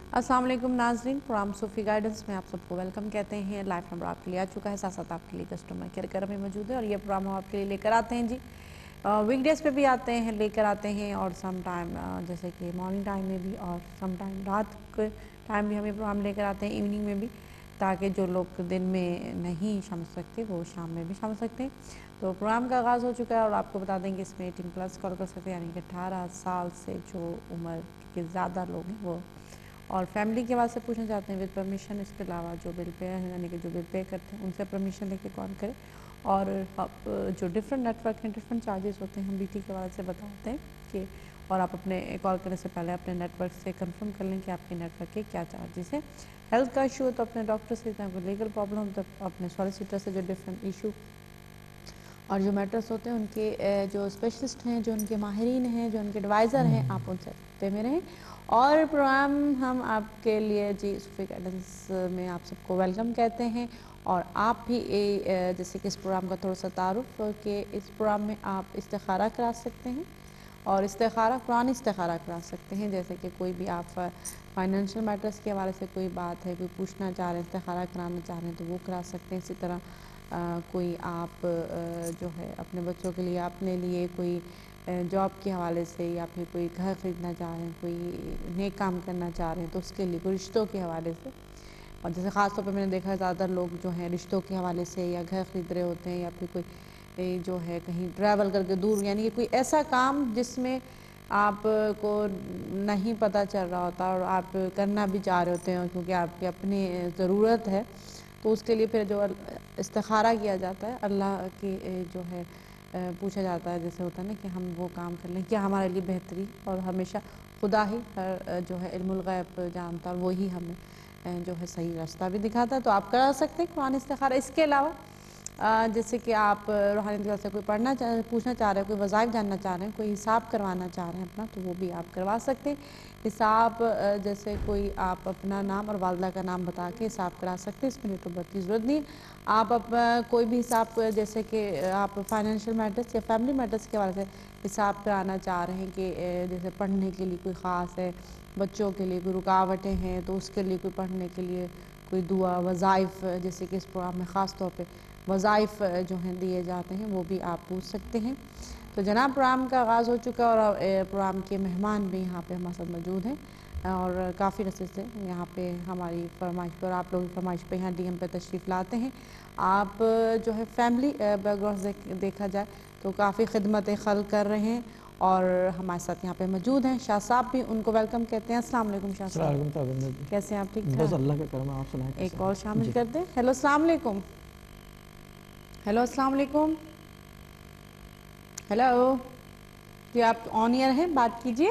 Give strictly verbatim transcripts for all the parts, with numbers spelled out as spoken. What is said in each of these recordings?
अस्सलाम वालेकुम नाज़रीन, प्रोग्राम सूफ़ी गाइडेंस में आप सबको वेलकम कहते हैं। लाइफ नंबर आपके लिए आ चुका है, साथ साथ आपके लिए कस्टमर केयर कर में मौजूद है और ये प्रोग्राम हम आपके लिए लेकर आते हैं जी। वीकडेज़ पे भी आते हैं, लेकर आते हैं और सम टाइम जैसे कि मॉर्निंग टाइम में भी और सम टाइम रात के टाइम भी हम ये प्रोग्राम लेकर आते हैं, इवनिंग में भी, ताकि जो लोग दिन में नहीं समझ सकते वो शाम में भी समझ सकते हैं। तो प्रोग्राम का आगाज़ हो चुका है और आपको बता दें कि इसमें एटीन प्लस कॉल कर सकते हैं, यानी कि अठारह साल से जो उम्र के ज़्यादा लोग हैं वो, और फैमिली के हवाले से पूछना चाहते हैं विद परमिशन। इसके अलावा जो बिल पे हैं, यानी कि जो बिल पे करते हैं उनसे परमिशन लेके कॉल करें। और जो डिफरेंट नेटवर्क हैं, डिफरेंट चार्जेस होते हैं, हम बीटी के हवाले से बताते हैं कि, और आप अपने कॉल करने से पहले अपने नेटवर्क से कंफर्म कर लें कि आपके नेटवर्क के क्या चार्जेस हैं। हेल्थ का इशू हो तो अपने डॉक्टर से, कोई लीगल प्रॉब्लम हो तो अपने सॉलिसिटर से, जो डिफरेंट इशू और जो मैटर्स होते हैं उनके जो स्पेशलिस्ट हैं, जो उनके माहिरीन हैं, जो उनके एडवाइज़र हैं, आप उनसे रब्ते में रहें। और प्रोग्राम हम आपके लिए जी सूफ़ी गाइडेंस में आप सबको वेलकम कहते हैं। और आप भी ए, जैसे कि इस प्रोग्राम का थोड़ा सा तारुफ कि इस प्रोग्राम में आप इस्तिखारा करा सकते हैं, और इस्तिखारा कुरानी इस्तिखारा करा सकते हैं। जैसे कि कोई भी आप फाइनेंशियल मैटर्स के हवाले से कोई बात है, कोई पूछना चाह रहे हैं, इस्तिखारा कराना चाह रहे हैं तो वो करा सकते हैं। इसी तरह आ, कोई आप आ, जो है अपने बच्चों के लिए, अपने लिए कोई जॉब के हवाले से, या फिर कोई घर ख़रीदना चाह रहे हैं, कोई नए काम करना चाह रहे हैं तो उसके लिए, कोई रिश्तों के हवाले से। और जैसे ख़ास तौर पे मैंने देखा है ज़्यादातर लोग जो हैं रिश्तों के हवाले से या घर ख़रीद रहे होते हैं, या फिर कोई जो है कहीं ट्रैवल करके दूर, यानी कि कोई ऐसा काम जिसमें आपको नहीं पता चल रहा होता और आप करना भी चाह रहे होते हैं क्योंकि आपकी अपनी ज़रूरत है, तो उसके लिए फिर जो इस्तिखारा किया जाता है, अल्लाह की जो है पूछा जाता है, जैसे होता है ना कि हम वो काम कर लें क्या हमारे लिए बेहतरी, और हमेशा खुदा ही हर जो है इल्मुल गैब जानता, और वही हमें जो है सही रास्ता भी दिखाता है। तो आप करा सकते हैं कुरानी इस्तिखारा। इसके अलावा जैसे कि आप रूहानियत की वजह से कोई पढ़ना चाह पूछना चाह रहे हैं, कोई वज़ाइफ जानना चाह रहे हैं, कोई हिसाब करवाना चाह रहे हैं अपना, तो वो भी आप करवा सकते हैं। हिसाब जैसे कोई आप अपना नाम और वालदा का नाम बता के हिसाब करा सकते हैं, इसमें डेट ऑफ बर्थ की ज़रूरत नहीं। आप अप, कोई भी हिसाब, जैसे कि आप फाइनेंशियल मैटर्स या फैमिली मैटर्स के हवाले से हिसाब कराना चाह रहे हैं कि जैसे पढ़ने के लिए कोई ख़ास है, बच्चों के लिए कोई रुकावटें हैं तो उसके लिए कोई पढ़ने के लिए कोई दुआ, वज़ाइफ, जैसे कि इस प्रोग्राम में ख़ास तौर पे वज़ाइफ जो हैं दिए जाते हैं, वो भी आप पूछ सकते हैं। तो जनाब प्रोग्राम का आगाज़ हो चुका है और प्रोग्राम के मेहमान भी यहाँ पे हमारे साथ मौजूद हैं, और काफ़ी रस्ते से यहाँ पे हमारी फरमाइश पर, आप लोगों की फरमाइश पर यहाँ डी एम पे तशरीफ़ लाते हैं। आप जो है फैमिली बैकग्राउंड देख, देखा जाए तो काफ़ी खिदमत खल कर रहे हैं, और हमारे साथ यहाँ पे मौजूद हैं शाह साहब भी, उनको वेलकम कहते हैं। अस्सलाम वालेकुम शाह साहब, कैसे हैं आप? ठीक बस अल्लाह का करम, आप सुनाएं। एक और शामिल कर दें। हेलो अस्सलाम वालेकुम। हेलो अस्सलाम वालेकुम। हेलो जी, आप ऑन ईयर हैं, बात कीजिए।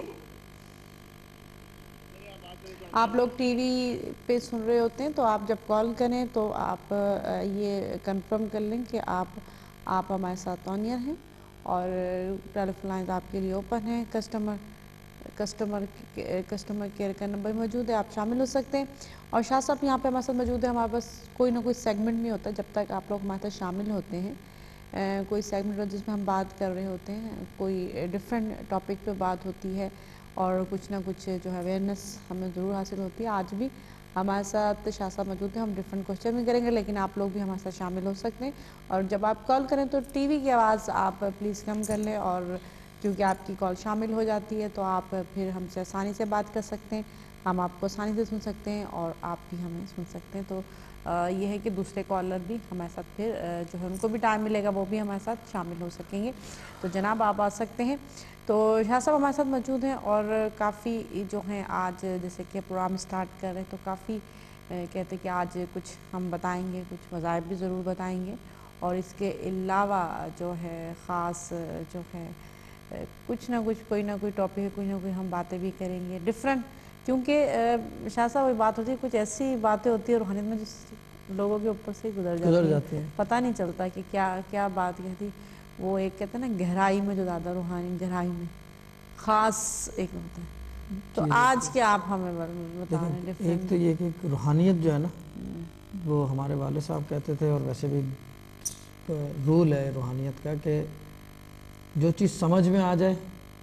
आप लोग टीवी पे सुन रहे होते हैं तो आप जब कॉल करें तो आप ये कंफर्म कर लें कि आप आप हमारे साथ ऑन ईयर हैं, और टेलीफोन लाइन आपके लिए ओपन है। कस्टमर कस्टमर कस्टमर केयर का नंबर मौजूद है, आप शामिल हो सकते हैं। और शाह साहब यहाँ पे हमारे साथ मौजूद है। हमारे पास कोई ना कोई सेगमेंट नहीं होता जब तक आप लोग हमारे साथ शामिल होते हैं। Uh, कोई सेगमेंट होता है जिसमें हम बात कर रहे होते हैं, कोई डिफरेंट टॉपिक पे बात होती है, और कुछ ना कुछ जो है अवेयरनेस हमें ज़रूर हासिल होती है। आज भी हमारे साथ शाह साहब मौजूद हैं, हम डिफरेंट क्वेश्चन भी करेंगे, लेकिन आप लोग भी हमारे साथ शामिल हो सकते हैं। और जब आप कॉल करें तो टीवी की आवाज़ आप प्लीज़ कम कर लें, और क्योंकि आपकी कॉल शामिल हो जाती है तो आप फिर हमसे आसानी से बात कर सकते हैं, हम आपको आसानी से सुन सकते हैं और आप भी हमें सुन सकते हैं। तो ये है कि दूसरे कॉलर भी हमारे साथ फिर जो है उनको भी टाइम मिलेगा, वो भी हमारे साथ शामिल हो सकेंगे। तो जनाब आप आ सकते हैं। तो शाह साहब हमारे साथ मौजूद हैं, और काफ़ी जो हैं आज जैसे कि प्रोग्राम स्टार्ट कर रहे हैं तो काफ़ी कहते हैं कि आज कुछ हम बताएंगे, कुछ वज़ाइफ भी ज़रूर बताएंगे, और इसके अलावा जो है ख़ास जो है कुछ ना कुछ, कोई ना कोई टॉपिक है, कोई ना कोई हम बातें भी करेंगे डिफरेंट, क्योंकि शाह साहब वही बात होती है, कुछ ऐसी बातें होती है रूहानियत में जिस लोगों के ऊपर से गुजर जाती, जाती है, पता नहीं चलता कि क्या क्या बात कहती। वो एक कहते हैं ना गहराई में, जो ज़्यादा रूहानी गहराई में ख़ास एक होता है। तो आज क्या आप हमें बता रहे हैं? एक तो ये कि रूहानियत जो है ना, वो हमारे वाले साहब कहते थे, और वैसे भी रूल है रूहानियत का कि जो चीज़ समझ में आ जाए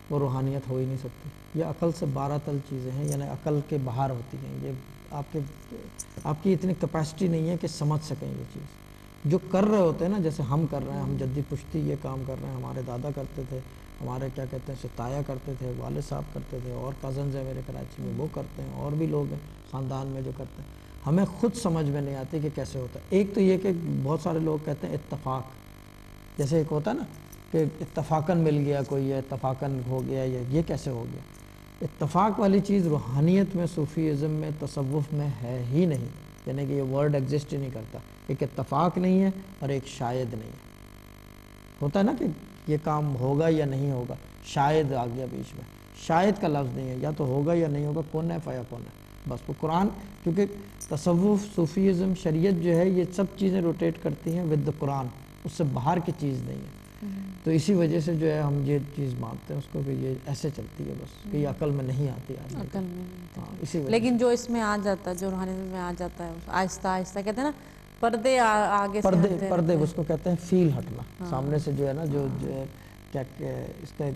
وہ روحانیت ہو ہی نہیں سکتی. یہ عقل سے بارہ تل چیزیں ہیں، یعنی عقل کے باہر ہوتی ہیں. یہ آپ کے آپ کی اتنی کیپیسٹی نہیں ہے کہ سمجھ سکیں یہ چیز. جو کر رہے ہوتے ہیں نا، جیسے ہم کر رہے ہیں، ہم جدی پشتی یہ کام کر رہے ہیں، ہمارے دادا کرتے تھے، ہمارے کیا کہتے ہیں ستایا کرتے تھے، والد صاحب کرتے تھے، اور کزنز ہیں میرے کراچی میں وہ کرتے ہیں، اور بھی لوگ ہیں خاندان میں جو کرتے ہیں. ہمیں خود سمجھ میں نہیں آتی کہ کیسے ہوتا ہے. ایک تو یہ کہ بہت سارے لوگ کہتے ہیں اتفاق، جیسے ایک ہوتا ہے نا کہ اتفاقاً مل گیا کوئی، ہے اتفاقاً ہو گیا، یہ کیسے ہو گیا. اتفاق والی چیز روحانیت میں، صوفیزم میں، تصوف میں ہے ہی نہیں. یعنی کہ یہ ورڈ ایگزسٹ ہی نہیں کرتا. ایک اتفاق نہیں ہے اور ایک شاید نہیں ہے. ہوتا ہے نا کہ یہ کام ہوگا یا نہیں ہوگا، شاید آ گیا بیچ میں. شاید کا لفظ نہیں ہے، یا تو ہوگا یا نہیں ہوگا، کون ہے فیا کون ہے بس. وہ قرآن، کیونکہ تصوف، صوفیزم، شریعت جو ہے یہ سب چیزیں روٹیٹ کرتی ہیں ود دا قرآن، اس سے باہر کی چیز نہیں ہے. تو اسی وجہ سے جو ہے ہم یہ چیز مانتے ہیں اس کو کہ یہ ایسے چلتی ہے بس، کہ یہ عقل میں نہیں آتی آدمی کو. عقل میں نہیں ہاں، آتی. اسی وجہ لیکن جو اس میں آ جاتا ہے، جو روحانیت میں آ جاتا ہے، آہستہ آہستہ کہتے ہیں نا پردے آگے سے پردے ہٹتے پردے رہتے اس کو کہتے ہیں فیل ہٹنا. ہاں. سامنے سے جو ہے نا، جو جو ہے کیا کہ اس کا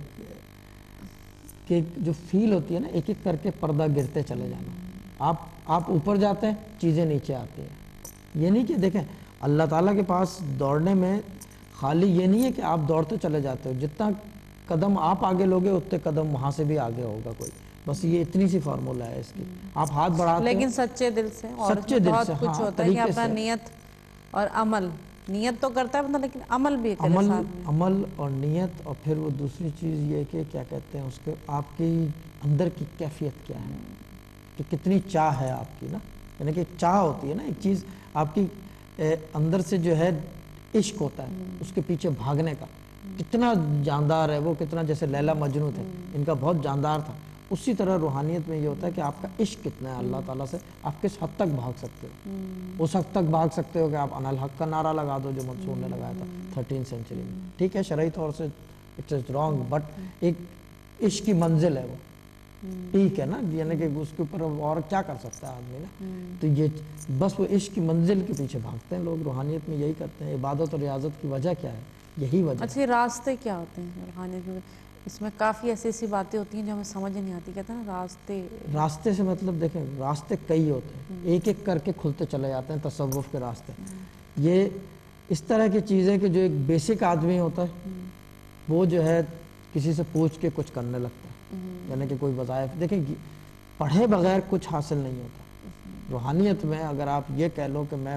کہ جو فیل ہوتی ہے نا، ایک ایک کر کے پردہ گرتے چلے جانا. آپ آپ اوپر جاتے ہیں، چیزیں نیچے آتی ہیں. یہ نہیں کہ دیکھیں اللہ تعالیٰ کے پاس دوڑنے میں خالی یہ نہیں ہے کہ آپ دوڑتے چلے جاتے ہو، جتنا قدم آپ آگے لوگے اتنے قدم وہاں سے بھی آگے ہوگا کوئی. بس یہ اتنی سی فارمولہ ہے اس کی. آپ ہاتھ بڑھاتے ہو لیکن سچے دل سے، اور اس سچے میں دل بہت سے، کچھ ہاں ہوتا ہے کہ طریقے اپنا سے. نیت اور عمل. نیت تو کرتا ہے بندہ لیکن عمل بھی کرے عمل ساتھ میں. عمل اور نیت، اور پھر وہ دوسری چیز یہ کہ کیا کہتے ہیں اس کے، آپ کی اندر کی کیفیت کیا ہے، کہ کتنی چاہ ہے آپ کی نا. یعنی کہ ایک چاہ ہوتی ہے نا، ایک چیز آپ کی اندر سے جو ہے عشق ہوتا ہے اس کے پیچھے بھاگنے کا. کتنا جاندار ہے وہ، کتنا جیسے لیلا مجنوں تھے، ان کا بہت جاندار تھا. اسی طرح روحانیت میں یہ ہوتا ہے کہ آپ کا عشق کتنا ہے اللہ تعالیٰ سے، آپ کس حد تک بھاگ سکتے ہو. اس حد تک بھاگ سکتے ہو کہ آپ انا الحق کا نعرہ لگا دو جو منصور نے لگایا تھا تھرٹین سینچری میں. ٹھیک ہے شرعی طور سے اٹ از رانگ، بٹ ایک عشق کی منزل ہے وہ، ٹھیک ہے نا. یعنی کہ اس کے اوپر اور کیا کر سکتا ہے آدمی نا. تو یہ بس وہ عشق کی منزل کے پیچھے بھاگتے ہیں لوگ. روحانیت میں یہی کرتے ہیں. عبادت اور ریاضت کی وجہ کیا ہے؟ یہی وجہ. اچھا، راستے کیا ہوتے ہیں روحانیت میں؟ اس میں کافی ایسی ایسی باتیں ہوتی ہیں جو ہمیں سمجھ نہیں آتی. کہتے ہیں نا راستے. راستے سے مطلب دیکھیں راستے کئی ہوتے ہیں، ایک ایک کر کے کھلتے چلے جاتے ہیں تصوف کے راستے. یہ اس طرح کی چیز ہے کہ جو ایک بیسک آدمی ہوتا ہے وہ جو ہے کسی سے پوچھ کے کچھ کرنے لگتا ہے. یعنی کہ کوئی وظائف، دیکھیں پڑھے بغیر کچھ حاصل نہیں ہوتا. روحانیت میں اگر آپ یہ کہہ لو کہ میں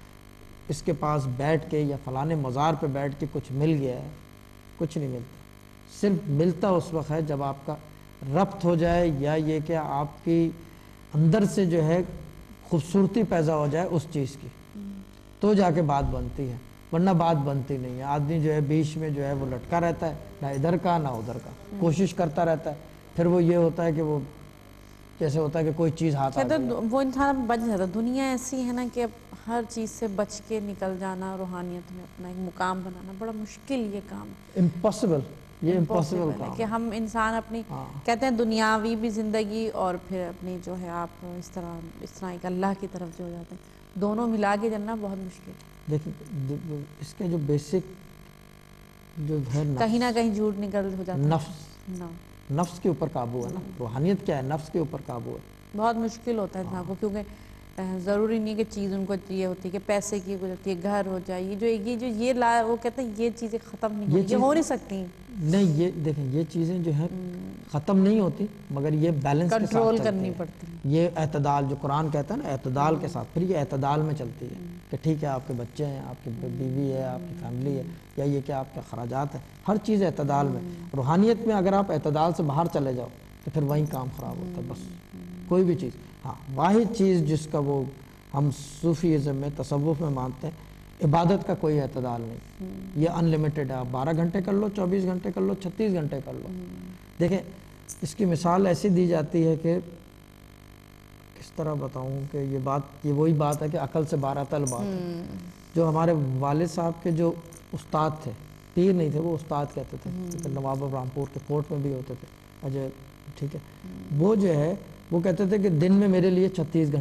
اس کے پاس بیٹھ کے یا فلانے مزار پہ بیٹھ کے کچھ مل گیا ہے، کچھ نہیں ملتا. صرف ملتا اس وقت ہے جب آپ کا ربط ہو جائے، یا یہ کہ آپ کی اندر سے جو ہے خوبصورتی پیدا ہو جائے اس چیز کی، تو جا کے بات بنتی ہے. ورنہ بات بنتی نہیں ہے. آدمی جو ہے بیچ میں جو ہے وہ لٹکا رہتا ہے، نہ ادھر کا نہ ادھر کا، کوشش کرتا رہتا ہے. پھر وہ یہ ہوتا ہے کہ وہ جیسے ہوتا ہے کہ کوئی چیز ہاتھ آ گئی. وہ انسان بچ جاتا. دنیا ایسی ہے نا کہ اب ہر چیز سے بچ کے نکل جانا، روحانیت میں اپنا ایک مقام بنانا بڑا مشکل یہ کام ہے. امپاسبل، یہ امپاسبل کام کہ ہم انسان اپنی کہتے ہیں دنیاوی بھی زندگی اور پھر اپنی جو ہے آپ اس طرح اس طرح ایک اللہ کی طرف جو ہو جاتے ہیں، دونوں ملا کے چلنا بہت مشکل ہے. دیکھیں اس کے جو بیسک جو ہے کہیں نہ کہیں جھوٹ نکل ہو جاتا ہے. نفس نفس کے اوپر قابو ہے نا. روحانیت کیا ہے؟ نفس کے اوپر قابو ہے. بہت مشکل ہوتا ہے انسان کو، کیونکہ ضروری نہیں کہ چیز ان کو یہ ہوتی ہے کہ پیسے کی ہوتی ہے، گھر ہو جائے، یہ جو یہ جو یہ لا وہ کہتے ہیں یہ چیزیں ختم نہیں ہوتی، یہ ہو نہیں سکتی. نہیں، یہ دیکھیں یہ چیزیں جو ہیں ختم نہیں ہوتی، مگر یہ بیلنس کے ساتھ کنٹرول چلتی کرنی ہے. پڑتی ہے. یہ اعتدال جو قرآن کہتا ہے نا، اعتدال کے ساتھ. پھر یہ اعتدال میں چلتی ہے کہ ٹھیک ہے آپ کے بچے ہیں، آپ کی بیوی ہے، آپ کی فیملی ہے، یا یہ کہ آپ کے اخراجات ہیں، ہر چیز اعتدال میں. روحانیت میں اگر آپ اعتدال سے باہر چلے جاؤ تو پھر وہیں کام خراب ہوتا ہے. بس کوئی بھی چیز. ہاں، واحد چیز جس کا وہ ہم صوفیزم میں، تصوف میں مانتے ہیں، عبادت کا کوئی اعتدال نہیں. یہ ان لمیٹڈ ہے. آپ بارہ گھنٹے کر لو، چوبیس گھنٹے کر لو، چھتیس گھنٹے کر لو. دیکھیں اس کی مثال ایسی دی جاتی ہے کہ کس طرح بتاؤں کہ یہ بات یہ وہی بات ہے کہ عقل سے بارہ تل بات ہے. جو ہمارے والد صاحب کے جو استاد تھے، پیر نہیں تھے وہ استاد کہتے تھے، نواب برہم پور کے کورٹ میں بھی ہوتے تھے اجے. ٹھیک ہے، وہ جو ہے وہ کہتے تھے کہ دن میں میرے لیے چھتیس گھنٹے